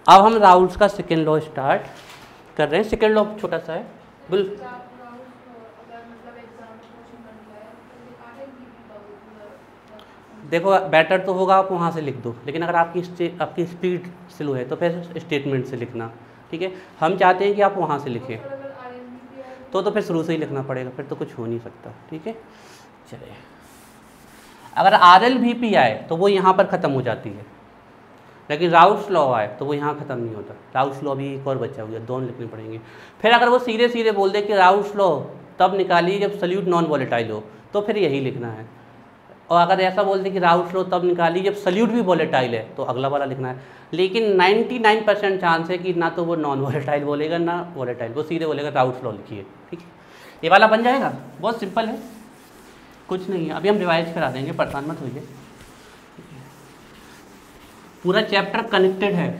अब हम राउल्स का सेकेंड लॉ स्टार्ट कर रहे हैं। सेकेंड लॉ छोटा सा है बिल। देखो बेटर तो होगा आप वहाँ से लिख दो, लेकिन अगर आपकी स्पीड स्लो है तो फिर स्टेटमेंट से लिखना, ठीक है। हम चाहते हैं कि आप वहाँ से लिखें, तो फिर शुरू से ही लिखना पड़ेगा, फिर तो कुछ हो नहीं सकता, ठीक है। चलिए, अगर RLVP आए तो वो यहाँ पर ख़त्म हो जाती है, लेकिन राउल्स लॉ आए तो वो यहाँ ख़त्म नहीं होता। राउल्स लॉ भी एक और बचा हुआ है, दोनों लिखने पड़ेंगे। फिर अगर वो सीधे सीधे बोल दे कि राउल्स लॉ तब निकालिए जब सल्यूट नॉन वॉलेटाइल हो, तो फिर यही लिखना है। और अगर ऐसा बोल दे कि राउल्स लॉ तब निकालिए जब सल्यूट भी वॉलेटाइल है, तो अगला वाला लिखना है। लेकिन 99% चांस है कि ना तो वो नॉन वॉलेटाइल बोलेगा ना वॉलेटाइल, वो सीधे बोलेगा राउल्स लॉ लिखिए, ठीक है। ये वाला बन जाएगा, बहुत सिंपल है, कुछ नहीं है। अभी हम रिवाइज करा देंगे, परेशान मत होइए। पूरा चैप्टर कनेक्टेड है।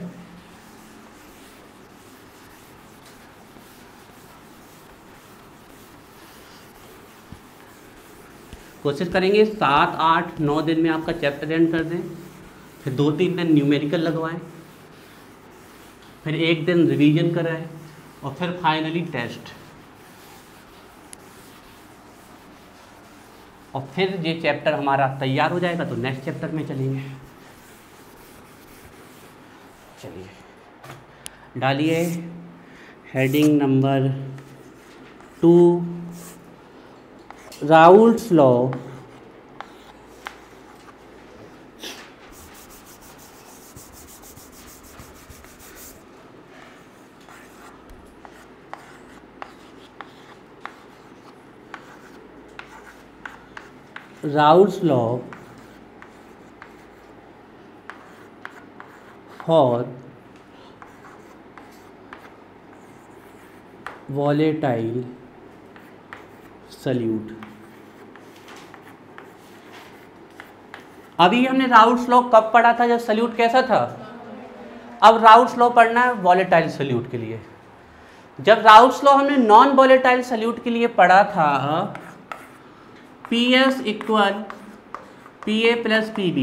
कोशिश करेंगे 7, 8, 9 दिन में आपका चैप्टर एंड कर दें, फिर 2-3 दिन न्यूमेरिकल लगवाएं, फिर 1 दिन रिवीजन कराएं, और फिर फाइनली टेस्ट। और फिर ये चैप्टर हमारा तैयार हो जाएगा तो नेक्स्ट चैप्टर में चलेंगे। चलिए, डालिए heading number 2, Raoult's law for volatile solute. अभी हमने राउल्स लॉ कब पढ़ा था, जब सल्यूट कैसा था। अब राउल्स लॉ पढ़ना है वॉलेटाइल सल्यूट के लिए। जब राउल्स लॉ हमने नॉन वॉलेटाइल सल्यूट के लिए पढ़ा था, PS equal PA plus PB।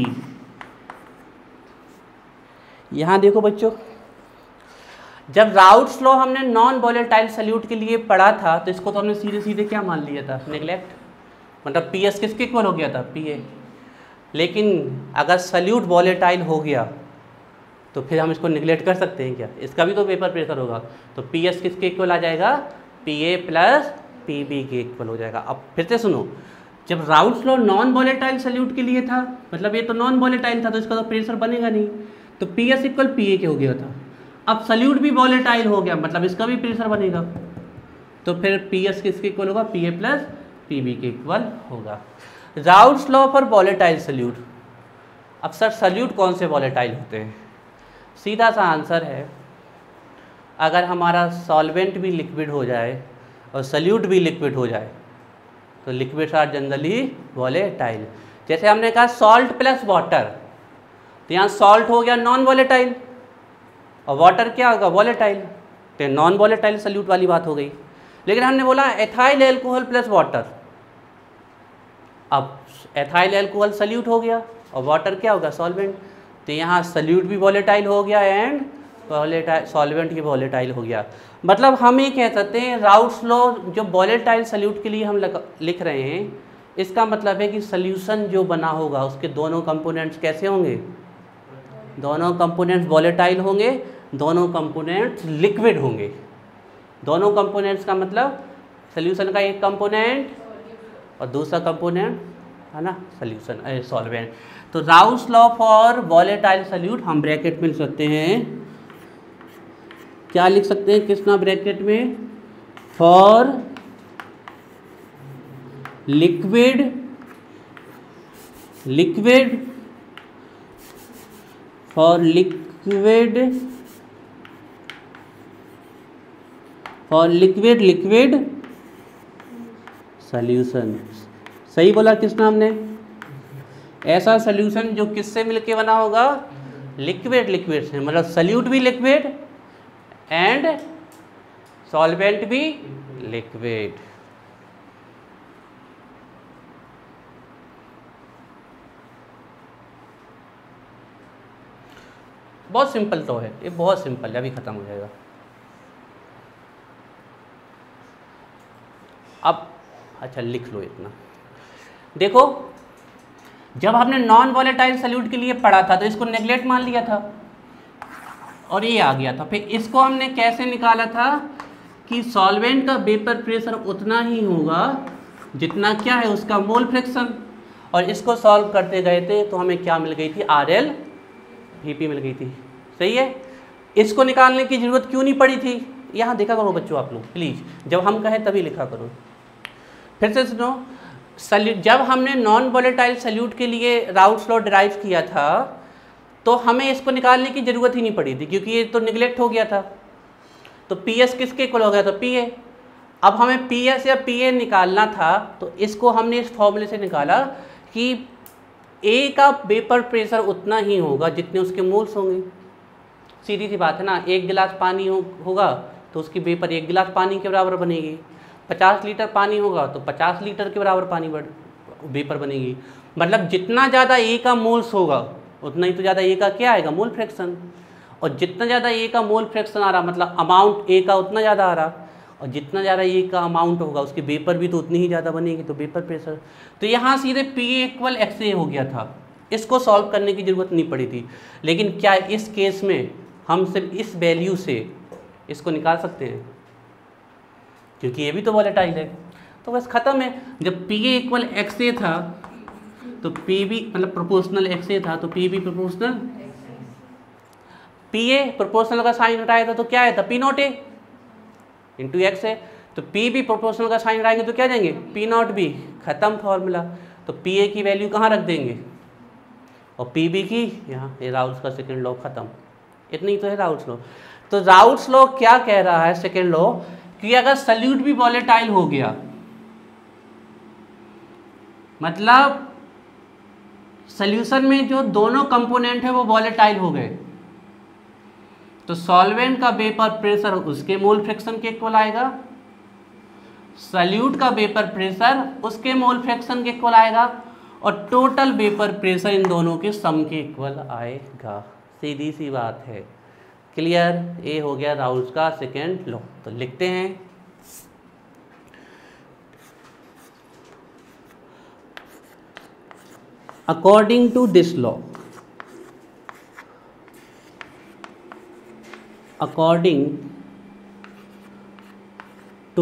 यहाँ देखो बच्चों, जब राउल्स लॉ हमने नॉन वॉलेटाइल सल्यूट के लिए पढ़ा था तो इसको तो हमने सीधे सीधे क्या मान लिया था, नेग्लेक्ट। मतलब PS किसके इक्वल हो गया था, PA। लेकिन अगर सल्यूट वॉलेटाइल हो गया तो फिर हम इसको निगलेक्ट कर सकते हैं क्या, इसका भी तो पेपर प्रेशर होगा। तो PS किसके इक्वल आ जाएगा, PA प्लस PB के इक्वल हो जाएगा। अब फिर से सुनो, जब Raoult's law non volatile solute के लिए था, मतलब ये तो नॉन वॉलेटाइल था तो इसका तो प्रेशर बनेगा नहीं, तो PS इक्वल PA के हो गया था। अब सल्यूट भी वॉलेटाइल हो गया, मतलब इसका भी प्रेशर बनेगा, तो फिर PS किसके इक्वल होगा, PA प्लस PB के इक्वल होगा। Raoult's law for volatile solute. अब सर सल्यूट कौन से वॉलेटाइल होते हैं, सीधा सा आंसर है, अगर हमारा सॉल्वेंट भी लिक्विड हो जाए और सल्यूट भी लिक्विड हो जाए तो लिक्विड्स आर जनरली वॉलेटाइल। जैसे हमने कहा सॉल्ट प्लस वाटर, तो यहाँ सॉल्ट हो गया नॉन वॉलेटाइल और वाटर क्या होगा, वॉलेटाइल, तो नॉन वॉलेटाइल सल्यूट वाली बात हो गई। लेकिन हमने बोला एथाइल एल्कोहल प्लस वाटर, अब एथाइल एल्कोहल सल्यूट हो गया और वाटर क्या होगा, सॉल्वेंट, तो यहाँ सल्यूट भी वॉलेटाइल हो गया एंड वॉलेटाइल सॉल्वेंट भी वॉलेटाइल हो गया। मतलब हम ये कह सकते हैं राउल्स लॉ जो वॉलेटाइल सल्यूट के लिए हम लिख रहे हैं, इसका मतलब है कि सल्यूशन जो बना होगा उसके दोनों कंपोनेंट्स कैसे होंगे, दोनों कंपोनेंट्स वॉलेटाइल होंगे, दोनों कंपोनेंट्स लिक्विड होंगे। दोनों कंपोनेंट्स का मतलब सल्यूशन का एक कंपोनेंट और दूसरा कंपोनेंट है ना सल्यूशन सॉल्वेंट। तो Raoult's law for volatile solute हम ब्रैकेट में लिख सकते हैं, क्या लिख सकते हैं किसना ब्रैकेट में, for liquid for liquid solution. सही बोला किसना हमने, ऐसा सॉल्यूशन जो किससे मिलके बना होगा, लिक्विड से, मतलब सल्यूट भी लिक्विड एंड सॉल्वेंट भी लिक्विड। बहुत सिंपल तो है ये, बहुत सिंपल है, अभी खत्म हो जाएगा। अब अच्छा लिख लो इतना। देखो जब हमने नॉन वॉलेटाइल सॉल्यूट के लिए पढ़ा था तो इसको नेग्लेक्ट मान लिया था और ये आ गया था। फिर इसको हमने कैसे निकाला था कि सॉल्वेंट का वेपर प्रेशर उतना ही होगा जितना क्या है उसका मोल फ्रैक्शन, और इसको सॉल्व करते गए थे तो हमें क्या मिल गई थी, RL VP मिल गई थी। सही है, इसको निकालने की ज़रूरत क्यों नहीं पड़ी थी, यहाँ देखा करो बच्चों आप लोग प्लीज़, जब हम कहें तभी लिखा करो। फिर से सुनो, जब हमने नॉन वॉलेटाइल सॉल्यूट के लिए राउल्ट्स लॉ डिराइव किया था तो हमें इसको निकालने की ज़रूरत ही नहीं पड़ी थी क्योंकि ये तो निगलेक्ट हो गया था। तो PS किसके इक्वल हो गया, तो PA। अब हमें PS या PA निकालना था तो इसको हमने इस फॉर्मूले से निकाला कि A का वेपर प्रेशर उतना ही होगा जितने उसके मोल्स होंगे। सीधी सी बात है ना, 1 गिलास पानी होगा तो उसकी वेपर 1 गिलास पानी के बराबर बनेगी। 50 लीटर पानी होगा तो 50 लीटर के बराबर पानी वेपर बनेगी। मतलब जितना ज़्यादा A का मोल्स होगा उतना ही तो ज़्यादा A का क्या आएगा, मोल फ्रैक्शन। और जितना ज़्यादा A का मोल फ्रैक्शन आ रहा मतलब अमाउंट A का उतना ज़्यादा आ रहा, और जितना ज़्यादा A का अमाउंट होगा उसकी वेपर भी तो उतनी ही ज़्यादा बनेगी, तो वेपर प्रेशर। तो यहाँ सीधे PA = XA हो गया था, इसको सॉल्व करने की ज़रूरत नहीं पड़ी थी। लेकिन क्या इस केस में हम सिर्फ इस वैल्यू से इसको निकाल सकते हैं, क्योंकि ये भी तो वॉलेटाइल है। तो बस ख़त्म है। जब PA = XA था तो PB मतलब प्रोपोर्शनल XA था तो PB प्रोपोर्शनल, PA प्रोपोर्शनल का साइन हटाया था तो क्या आया था, P0A इंटू XA। तो PB प्रोपोर्शनल का साइन हटाएंगे तो क्या जाएंगे, P0B। खत्म फॉर्मूला। तो PA की वैल्यू कहाँ रख देंगे और PB की यहाँ, ये राउल्ट्स का सेकेंड लॉ खत्म। इतनी ही तो है राउल्ट्स लॉ। तो राउल्ट्स लॉ क्या कह रहा है, सेकेंड लॉ, कि अगर सॉल्यूट भी वॉलेटाइल हो गया, मतलब सॉल्यूशन में जो दोनों कंपोनेंट है वो वॉलेटाइल हो गए, तो सॉल्वेंट का वेपर प्रेशर उसके मोल फ्रैक्शन के इक्वल आएगा, सॉल्यूट का वेपर प्रेशर उसके मोल फ्रैक्शन के इक्वल आएगा, और टोटल वेपर प्रेशर इन दोनों के सम के इक्वल आएगा। सीधी सी बात है, क्लियर। ये हो गया राउल्ट्स का सेकेंड लॉ। तो लिखते हैं, according to this law, according to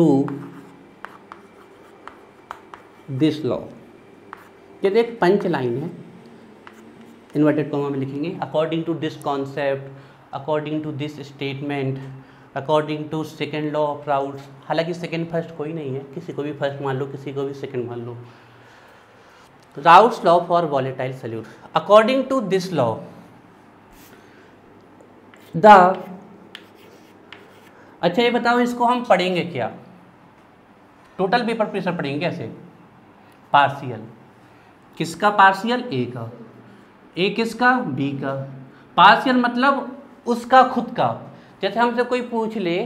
this law, ये एक पंच लाइन है, इन्वर्टेड कॉमा में लिखेंगे, according to this concept, according to this statement, according to second law of Raoult's. हालांकि सेकेंड फर्स्ट कोई नहीं है, किसी को भी फर्स्ट मान लो, किसी को भी सेकेंड मान लो। Raoult's law for volatile solute, according to this law the, अच्छा ये बताओ इसको हम पढ़ेंगे क्या, टोटल वेपर प्रेशर पढ़ेंगे कैसे, पार्शियल। किसका पार्शियल, A का। A किसका, B का। पार्शियल मतलब उसका खुद का। जैसे हमसे कोई पूछ ले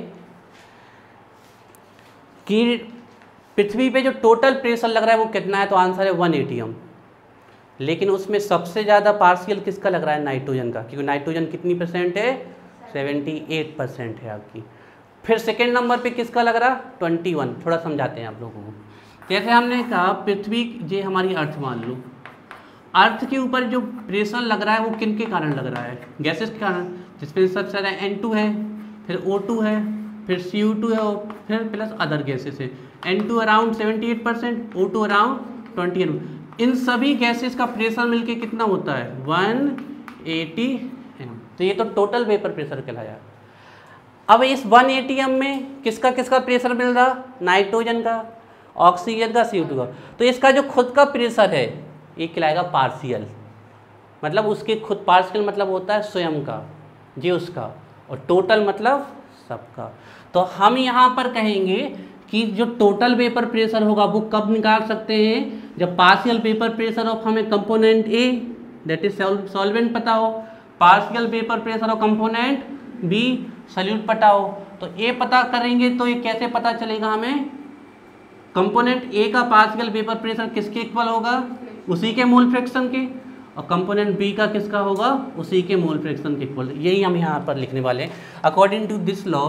कि पृथ्वी पे जो टोटल प्रेशर लग रहा है वो कितना है, तो आंसर है 1 atm। लेकिन उसमें सबसे ज़्यादा पार्शियल किसका लग रहा है, नाइट्रोजन का, क्योंकि नाइट्रोजन कितनी % है, 78% है आपकी। फिर सेकेंड नंबर पे किसका लग रहा, 21। थोड़ा समझाते हैं आप लोगों को। जैसे हमने कहा पृथ्वी जे हमारी अर्थ मान लो, अर्थ के ऊपर जो प्रेशर लग रहा है वो किन के कारण लग रहा है, गैसेस के कारण, जिसमें सबसे ज़्यादा N2 है, फिर O2 है, फिर CO2 है, और फिर प्लस अदर गैसेस है। N2 around 78%, O2 around 21। इन सभी गैसेस का प्रेशर मिलके कितना होता है, 180 m। तो ये तो टोटल वेपर प्रेशर कहलाया। अब इस 1 atm में किसका किसका प्रेशर मिल रहा, नाइट्रोजन का, ऑक्सीजन का, CO2 का। तो इसका जो खुद का प्रेशर है ये कहलाएगा पार्शियल, मतलब उसके खुद, पार्शियल मतलब होता है स्वयं का, जी उसका, और टोटल मतलब सबका। तो हम यहाँ पर कहेंगे कि जो टोटल वेपर प्रेशर होगा वो कब निकाल सकते हैं, जब पार्शियल वेपर प्रेशर ऑफ हमें component A that is solvent पता हो, partial vapour pressure of component B solute पता हो। तो A पता करेंगे तो ये कैसे पता चलेगा हमें, कंपोनेंट A का पार्शियल वेपर प्रेशर किसके इक्वल होगा, उसी के मोल फ्रैक्शन के, और कंपोनेंट बी का किसका होगा, उसी के मोल फ्रैक्शन के इक्वल। यही हम यहाँ पर लिखने वाले हैं। According to this law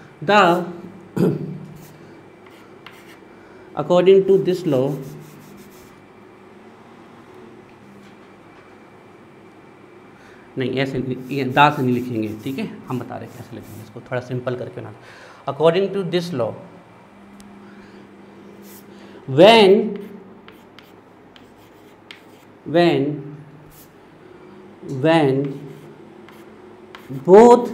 according to this law नहीं, ऐसे दा से नहीं लिखेंगे, ठीक है, हम बता रहे हैं कैसे लिखेंगे इसको, थोड़ा सिंपल करके ना। According to this law when both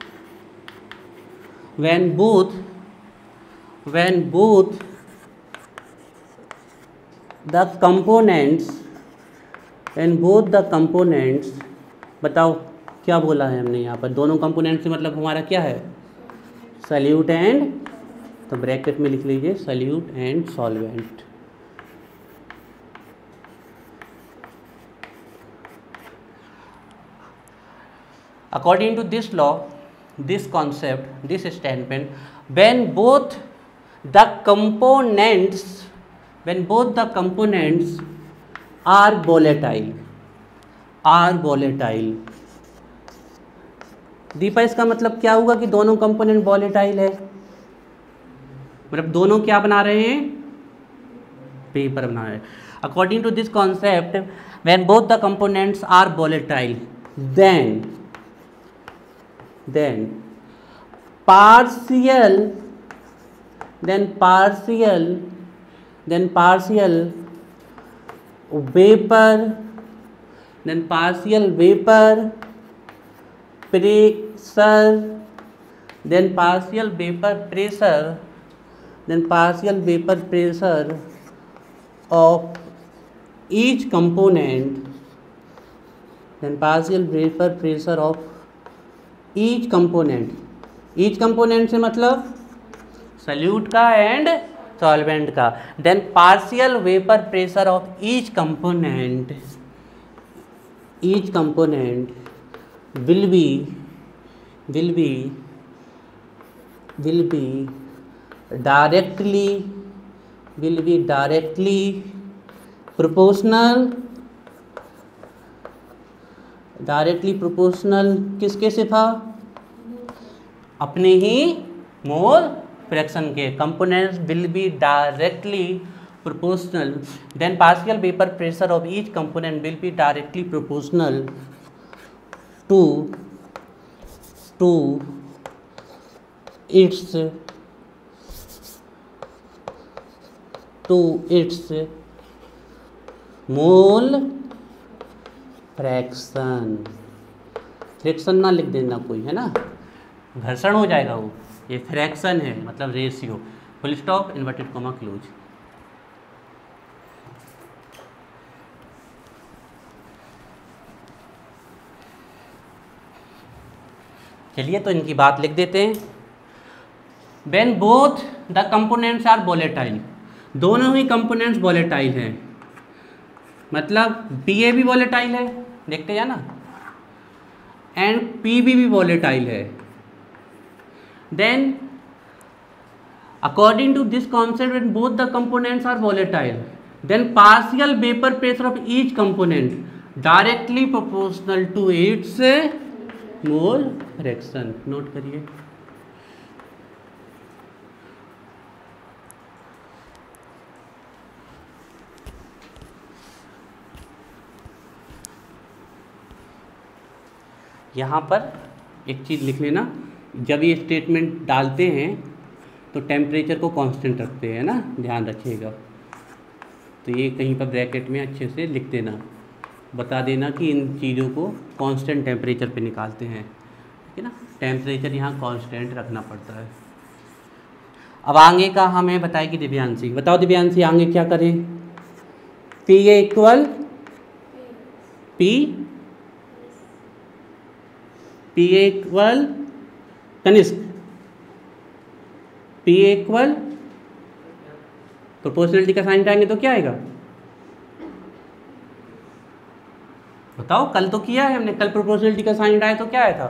the components बताओ क्या बोला है हमने यहाँ पर, दोनों कंपोनेंट से मतलब हमारा क्या है, सॉल्यूट एंड, तो ब्रैकेट में लिख लीजिए solute and solvent. According to this law, this concept, this statement, when both the components are volatile, Deepa इसका मतलब क्या हुआ कि दोनों कंपोनेंट वॉलेटाइल है, मतलब दोनों क्या बना रहे हैं, पेपर बना रहे हैं। According to this concept when both the components are volatile then partial vapor pressure of each component से मतलब सॉल्यूट का एंड सॉल्वेंट का, then partial vapour pressure of each component will be directly proportional किसके से था, अपने ही mole fraction के। Components will be directly proportional, then partial vapor pressure of each component will be directly proportional to its mole fraction ना लिख देना कोई, है ना, घर्षण हो जाएगा वो, ये फ्रैक्शन है मतलब ratio, full stop, inverted comma close. चलिए तो इनकी बात लिख देते हैं। When both the components are volatile, दोनों ही कंपोनेंट्स वॉलेटाइल हैं, मतलब BA भी वॉलेटाइल है, देखते हैं ना, एंड PB भी वॉलेटाइल है, then according to this concept when both the components are volatile, then partial vapor pressure of each component directly proportional to its mole fraction. Note करिए, यहाँ पर एक चीज़ लिख लेना, जब ये स्टेटमेंट डालते हैं तो टेम्परेचर को कांस्टेंट रखते हैं ना, ध्यान रखिएगा। तो ये कहीं पर ब्रैकेट में अच्छे से लिख देना, बता देना कि इन चीज़ों को कांस्टेंट टेम्परेचर पे निकालते हैं, ठीक है ना, टेम्परेचर यहाँ कांस्टेंट रखना पड़ता है। अब आगे का हमें बताएगी दिव्यांशी, बताओ दिव्यांशी आगे क्या करें। P A equal Kanishk, P A equal proportionality का साइन हटाएंगे तो क्या आएगा, बताओ, कल तो किया है हमने, कल प्रोपोर्शनलिटी का साइन हटाया तो क्या आया था,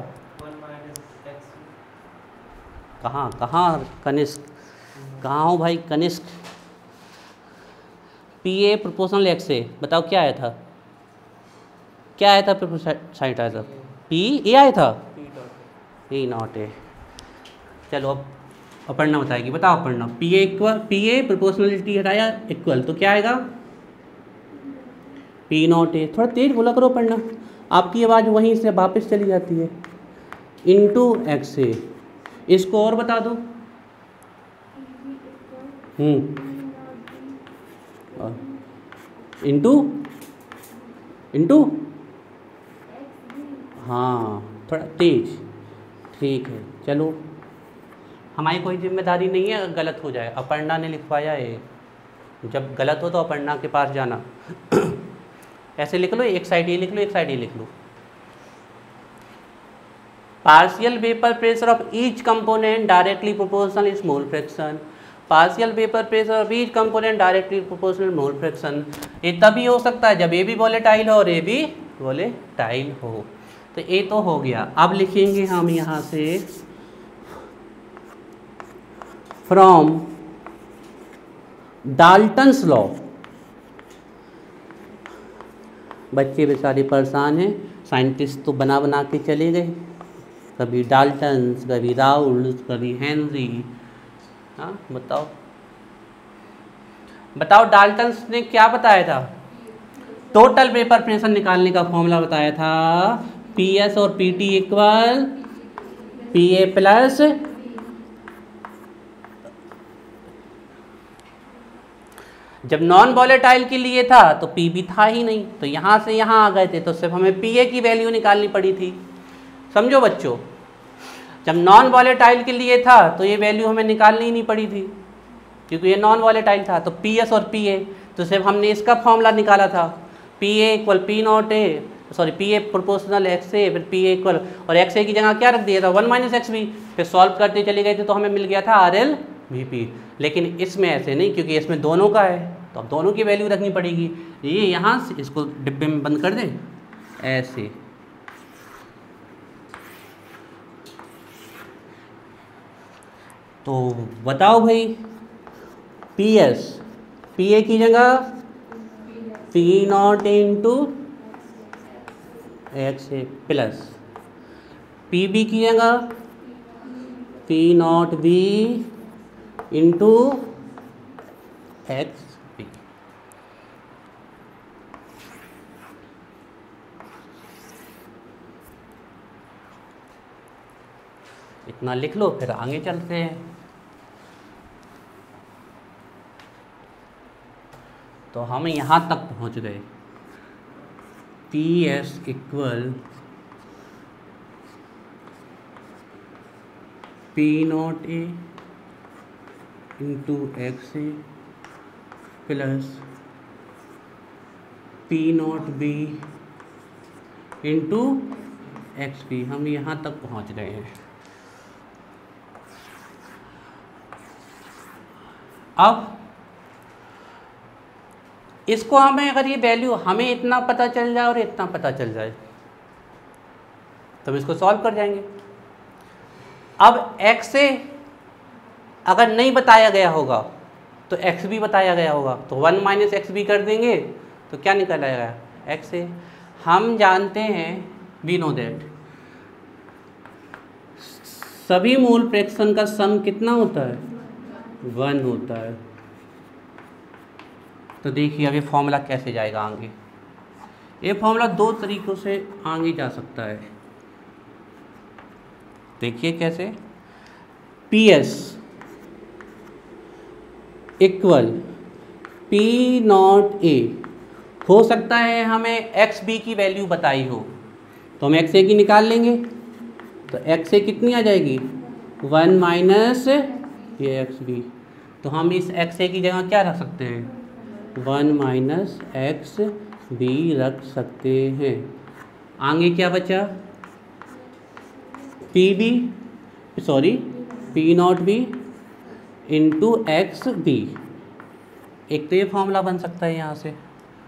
कहाँ कनिष्क, कहाँ हो भाई Kanishk, P A proportional X से, बताओ क्या आया था, क्या आया था साइड आया था पी ए आया था पी नॉट ए। चलो अब अपर्णा बताएगी, बताओ अपर्णा। पी ए प्रोपोर्शनलिटी हटाया इक्वल तो क्या आएगा पी नॉट ए। थोड़ा तेज बोला करो अपर्णा, आपकी आवाज़ वहीं से वापस चली जाती है। इंटू एक्स ए, इसको और बता दो। इंटू इंटू हाँ थोड़ा तेज, ठीक है। चलो हमारी कोई जिम्मेदारी नहीं है अगर गलत हो जाए, अपर्णा ने लिखवाया है, जब गलत हो तो अपर्णा के पास जाना। ऐसे लिख लो, एक साइड ये लिख लो, एक साइड ये लिख लो। Partial vapour pressure of each component directly proportional is mole fraction. Partial vapour pressure of each component directly proportional mole fraction. ये तभी हो सकता है जब ए भी वोलेटाइल हो और ए भी वोलेटाइल हो। तो ये तो हो गया। अब लिखेंगे हम यहाँ से फ्रॉम डाल्टन्स लॉ। बच्चे बेचारे परेशान हैं, साइंटिस्ट तो बना बना के चले गए, कभी डाल्टन्स, कभी राउल्स, कभी हेनरी। हाँ बताओ बताओ, डाल्टन्स ने क्या बताया था? टोटल वेपर प्रेशर निकालने का फॉर्मूला बताया था, पी एस और P T equal P A plus जब नॉन वॉलेटाइल के लिए था तो पी भी था ही नहीं, तो यहाँ से यहाँ आ गए थे तो सिर्फ हमें पी ए की वैल्यू निकालनी पड़ी थी। समझो बच्चों, जब नॉन वॉलेटाइल के लिए था तो ये वैल्यू हमें निकालनी ही नहीं पड़ी थी क्योंकि ये नॉन वॉलेटाइल था। तो पी एस और पी ए, तो सिर्फ हमने इसका फॉर्मूला निकाला था, P A equal P not A, sorry P A proportional X A, फिर पी ए इक्वल, और एक्स ए की जगह क्या रख दिया था 1 माइनस एक्स बी। फिर सॉल्व करते चले गए थे तो हमें मिल गया था आर एल वी पी। लेकिन इसमें ऐसे नहीं, क्योंकि इसमें दोनों का है तो अब दोनों की वैल्यू रखनी पड़ेगी। ये यहाँ से इसको डिब्बे में बंद कर दें ऐसे, तो बताओ भाई, पी एस, पी ए की जगह P not into X A plus P B की जगह P not B into X B. इतना लिख लो, फिर आगे चलते हैं। तो हम यहाँ तक पहुँच गए, P S equal P not A into X A plus P not B into X B. हम यहाँ तक पहुँच गए हैं। अब इसको हमें, अगर ये वैल्यू हमें इतना पता चल जाए और इतना पता चल जाए तो हम इसको सॉल्व कर जाएंगे। अब एक्स ए अगर नहीं बताया गया होगा तो एक्स बी बताया गया होगा, तो 1 माइनस एक्स बी कर देंगे तो क्या निकल आएगा एक्स ए। हम जानते हैं, वी नो दैट सभी मोल फ्रैक्शन का सम कितना होता है 1 होता है। तो देखिए अब ये फॉर्मूला कैसे जाएगा आगे। ये फॉर्मूला दो तरीक़ों से आगे जा सकता है। देखिए कैसे, P S equal P not A, हो सकता है हमें एक्स बी की वैल्यू बताई हो तो हम एक्स ए की निकाल लेंगे। तो एक्स ए कितनी आ जाएगी 1 माइनस ये एक्स बी। तो हम इस एक्स ए की जगह क्या रख सकते हैं 1 माइनस एक्स बी रख सकते हैं। आगे क्या बचा, P B, sorry P not B into X B. एक तो ये फॉर्मूला बन सकता है यहाँ से।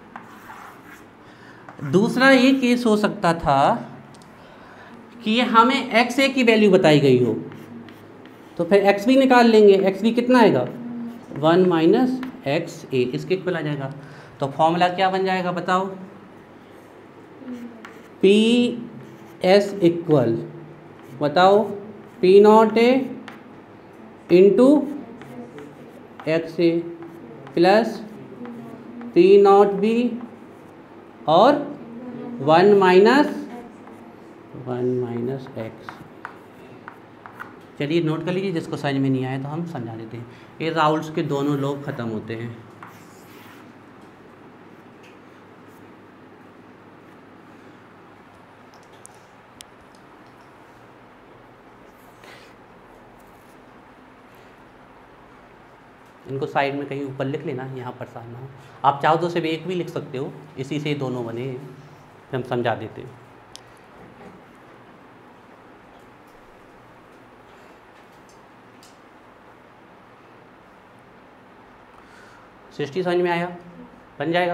दूसरा ये केस हो सकता था कि हमें एक्स ए की वैल्यू बताई गई हो तो फिर एक्स बी निकाल लेंगे। एक्स बी कितना आएगा 1 माइनस एक्स ए, इसके इक्वल आ जाएगा। तो फॉर्मूला क्या बन जाएगा बताओ, पी एस इक्वल बताओ P not A into X A plus P not B और 1 माइनस एक्स। चलिए नोट कर लीजिए, जिसको समझ में नहीं आया तो हम समझा देते हैं। ये राउल्स के दोनों लोग ख़त्म होते हैं। इनको साइड में कहीं ऊपर लिख लेना, यहाँ पर सामना हो। आप चाहो तो सिर्फ एक भी लिख सकते हो, इसी से दोनों बने हैं, फिर हम समझा देते हैं। सृष्टि समझ में आया? बन जाएगा।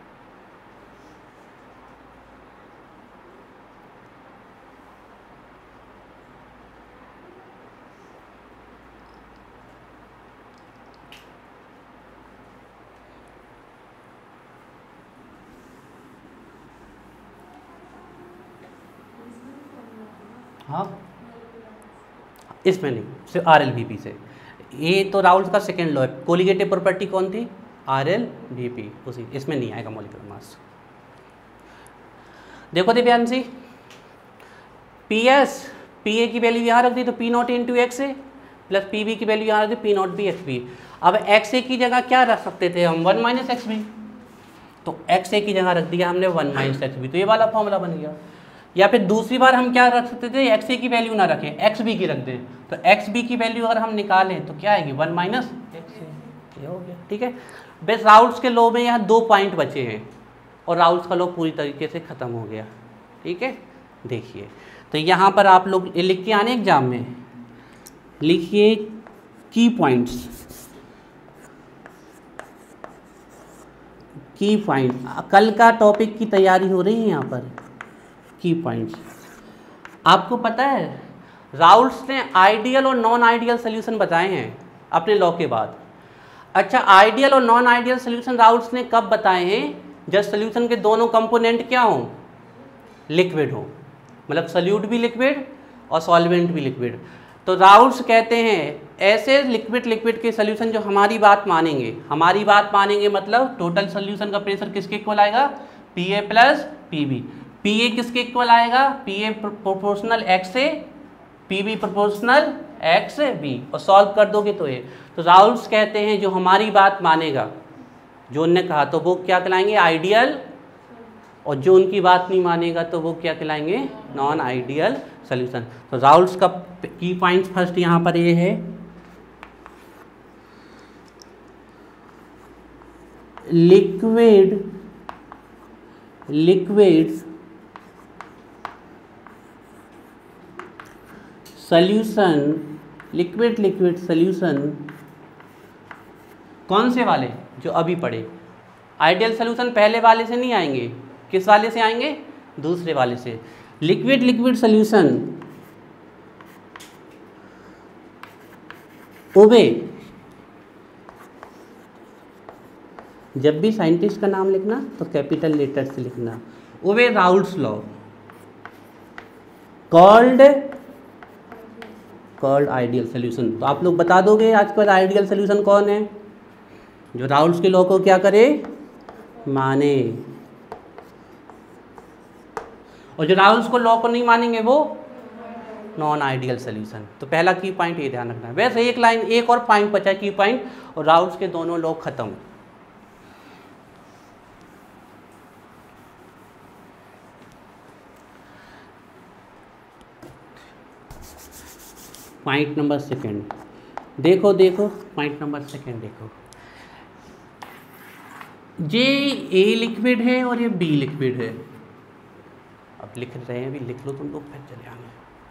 हाँ, इसमें नहीं, सिर्फ RLVP से। ये तो राउल्स का सेकेंड लॉ है। कोलिगेटिव प्रॉपर्टी कौन थी? RLVP, उसी, इसमें नहीं आएगा मॉलिक्यूलर मास। देखो दिव्यांशी, PA की वैल्यू यहाँ रख दी तो P not into X A plus PB की वैल्यू यहाँ रख दी P not B X B. अब XA की जगह क्या रख सकते थे हम? 1 माइनस एक्स बी। तो XA की जगह रख दिया हमने 1 माइनस एक्स बी, तो ये वाला फॉर्मूला बन गया। या फिर दूसरी बार हम क्या रख सकते थे? XA की वैल्यू ना रखें, XB की रख दें। तो XB की वैल्यू अगर हम निकालें तो क्या आएगी? 1 माइनस XA। ये हो गया, ठीक है। बस राउल्स के लॉ में यहाँ 2 पॉइंट बचे हैं और राउल्स का लॉ पूरी तरीके से ख़त्म हो गया, ठीक है। देखिए, तो यहाँ पर आप लोग लिख के आने एग्जाम में, लिखिए की पॉइंट्स। की पॉइंट, कल का टॉपिक की तैयारी हो रही है यहाँ पर। की पॉइंट्स, आपको पता है राउल्स ने आइडियल और नॉन आइडियल सोल्यूशन बताए हैं अपने लॉ के बाद। अच्छा, आइडियल और नॉन आइडियल सोल्यूशन राउल्स ने कब बताए हैं? जब सोल्यूशन के दोनों कंपोनेंट क्या हों? लिक्विड हो, मतलब सोल्यूट भी लिक्विड और सॉल्वेंट भी लिक्विड। तो राउल्स कहते हैं ऐसे लिक्विड के सोल्यूशन जो हमारी बात मानेंगे मतलब टोटल सोल्यूशन का प्रेशर किसके इक्वल आएगा? PA plus PB। PA किसके इक्वल आएगा? PA proportional XA, PB proportional XB, और सॉल्व कर दोगे तो ये। तो राउल्स कहते हैं जो हमारी बात मानेगा, जो उनने कहा, तो वो क्या कहलाएंगे? आइडियल, और जो उनकी बात नहीं मानेगा तो वो क्या कहलाएंगे? Non ideal solution. तो राउल्स का की पॉइंट्स फर्स्ट यहाँ पर ये है, लिक्विड सॉल्यूशन, लिक्विड सॉल्यूशन कौन से वाले? जो अभी पढ़े। आइडियल सॉल्यूशन पहले वाले से नहीं आएंगे, किस वाले से आएंगे? दूसरे वाले से। लिक्विड सॉल्यूशन ओबे, जब भी साइंटिस्ट का नाम लिखना तो कैपिटल लेटर से लिखना। Obey Raoult's law, called ideal solution. तो आप लोग बता दोगे आजकल आइडियल सॉल्यूशन कौन है? जो राउल्स के लॉ को क्या करे? माने। और जो राउल्स को लॉ को नहीं मानेंगे वो नॉन आइडियल सॉल्यूशन। तो पहला की पॉइंट ये ध्यान रखना है। वैसे एक और पॉइंट बचा है की पॉइंट, और राउल्स के दोनों लॉ खत्म। पॉइंट नंबर सेकंड देखो, पॉइंट नंबर सेकंड देखो। ये A लिक्विड है और ये B लिक्विड है। अब लिख रहे हैं, भी लिख लो तुम लोग, फिर चले आगे।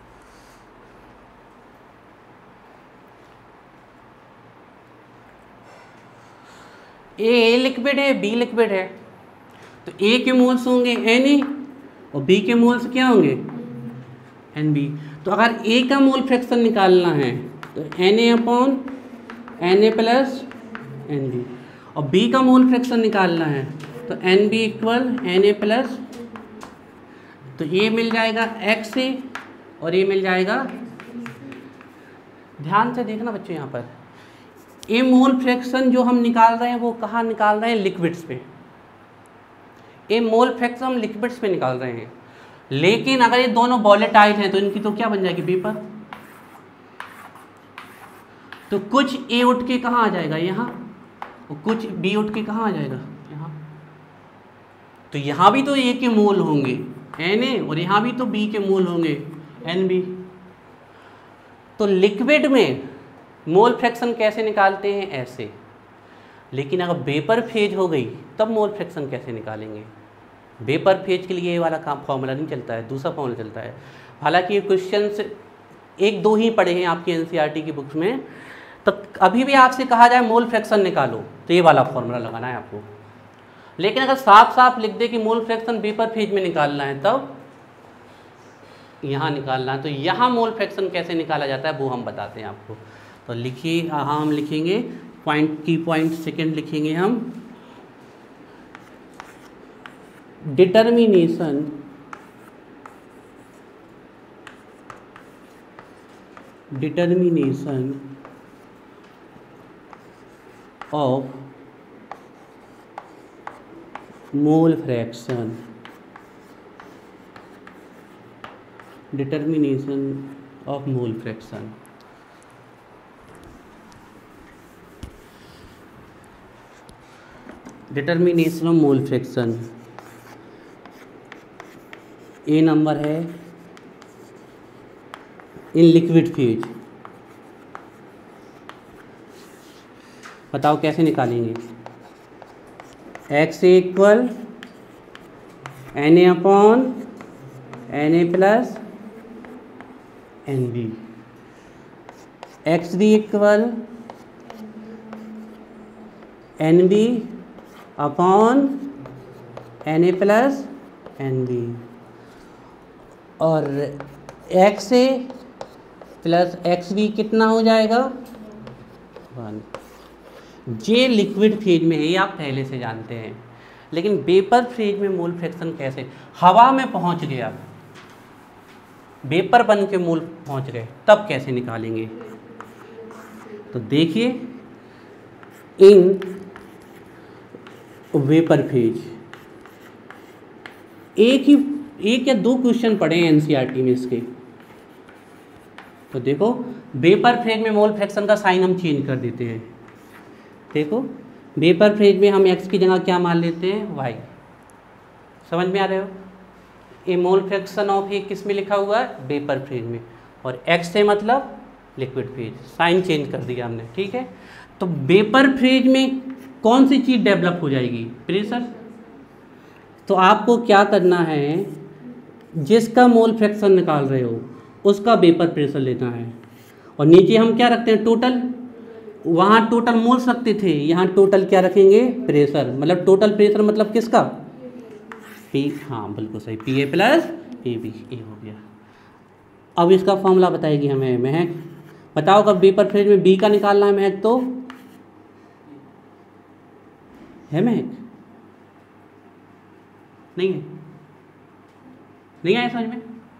A लिक्विड है, B लिक्विड है, तो A के मोल्स होंगे Na और B के मोल्स क्या होंगे? Nb। तो अगर A का मोल फ्रैक्शन निकालना है तो Na प्लस Nb, और B का मोल फ्रैक्शन निकालना है तो Nb इक्वल Na प्लस तो ये मिल जाएगा XA और ये मिल जाएगा, ध्यान से देखना बच्चों यहाँ पर, ये मोल फ्रैक्शन जो हम निकाल रहे हैं वो कहाँ निकाल रहे हैं, लिक्विड्स पे। ये मोल फ्रैक्शन हम लिक्विड्स पे निकाल रहे हैं, लेकिन अगर ये दोनों वोलेटाइल हैं तो इनकी तो क्या बन जाएगी, वेपर। तो कुछ A उठ के कहाँ आ जाएगा, यहाँ, और कुछ B उठ के कहाँ आ जाएगा, यहाँ। तो यहाँ भी तो A के मोल होंगे Na, और यहाँ भी तो B के मोल होंगे Nb। तो लिक्विड में मोल फ्रैक्शन कैसे निकालते हैं, ऐसे। लेकिन अगर वेपर फेज हो गई तब मोल फ्रैक्शन कैसे निकालेंगे। वेपर फेज के लिए ये वाला काम फॉर्मूला नहीं चलता है, दूसरा फॉर्मूला चलता है। हालांकि ये क्वेश्चंस 1-2 ही पढ़े हैं आपकी एनसीईआरटी की बुक्स में, तो अभी भी आपसे कहा जाए मोल फ्रैक्शन निकालो तो ये वाला फॉर्मूला लगाना है आपको। लेकिन अगर साफ साफ लिख दे कि मोल फ्रैक्शन वेपर फेज में निकालना है तब यहाँ निकालना है। तो यहाँ मोल फ्रैक्शन कैसे निकाला जाता है वो हम बताते हैं आपको। तो लिखिए, हाँ हम लिखेंगे पॉइंट सेकंड लिखेंगे हम, determination of mole fraction, determination of mole fraction. Determination of mole fraction, A number है इन लिक्विड फेज। बताओ कैसे निकालेंगे, x equal Na upon Na plus Nb, XD equal Nb upon Na plus Nb, और XA plus XB कितना हो जाएगा, 1। जे liquid phase में है, ये आप पहले से जानते हैं। लेकिन वेपर फेज में मोल फ्रैक्शन कैसे, हवा में पहुंच गया, वेपर बन के मोल पहुंच गए, तब कैसे निकालेंगे। तो देखिए, इन वेपर फेज एक या 2 क्वेश्चन पढ़े हैं एनसीईआरटी में इसके। तो देखो, वेपर फेज में मोल फ्रैक्शन का साइन हम चेंज कर देते हैं। देखो, वेपर फेज में हम x की जगह क्या मान लेते हैं, y। समझ में आ रहे हो, ये मोल फ्रैक्शन ऑफ ये किस में लिखा हुआ है, वेपर फेज में, और x से मतलब लिक्विड फेज, साइन चेंज कर दिया हमने, ठीक है। तो वेपर फेज में कौन सी चीज़ डेवलप हो जाएगी, प्रेशर। तो आपको क्या करना है, जिसका मोल फ्रैक्शन निकाल रहे हो उसका वेपर प्रेशर लेना है, और नीचे हम क्या रखते हैं, टोटल। वहाँ टोटल मोल्स रखते थे, यहाँ टोटल क्या रखेंगे, प्रेशर। मतलब टोटल प्रेशर मतलब किसका, P, हाँ बिल्कुल सही, PA प्लस PB, ये हो गया। अब इसका फॉर्मूला बताएगी हमें महक। बताओ कब वेपर फेज में B का निकालना है महक, तो है महक, नहीं है, नहीं आया समझ में।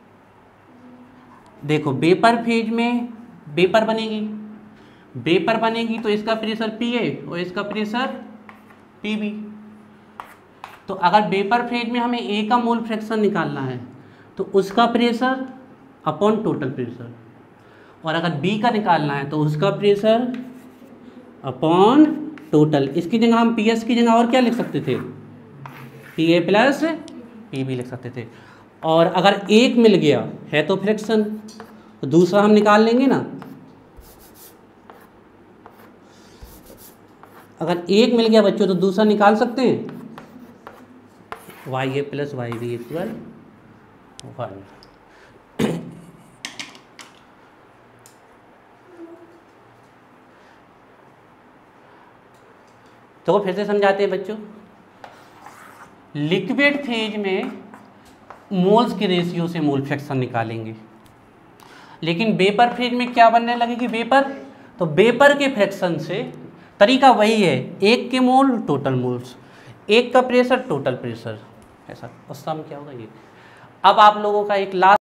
देखो, वेपर फेज में वेपर बनेगी तो इसका प्रेशर PA और इसका प्रेशर PB। तो अगर वेपर फेज में हमें A का मोल फ्रैक्शन निकालना है तो उसका प्रेशर अपॉन टोटल प्रेशर, और अगर B का निकालना है तो उसका प्रेशर अपॉन टोटल। इसकी जगह हम PS की जगह और क्या लिख सकते थे, PA प्लस PB लिख सकते थे। और अगर एक मिल गया है तो फ्रैक्शन, तो दूसरा हम निकाल लेंगे ना। अगर एक मिल गया बच्चों तो दूसरा निकाल सकते हैं, YA प्लस YB इक्वल 1। तो फिर से समझाते हैं बच्चों, लिक्विड फेज में मोल्स के रेशियो से मोल फ्रैक्शन निकालेंगे, लेकिन वेपर फेज में क्या बनने लगेगी, वेपर। तो वेपर के फ्रैक्शन से तरीका वही है, एक के मोल टोटल मोल्स, एक का प्रेशर टोटल प्रेशर, ऐसा। और सम क्या होगा ये, अब आप लोगों का एक लास्ट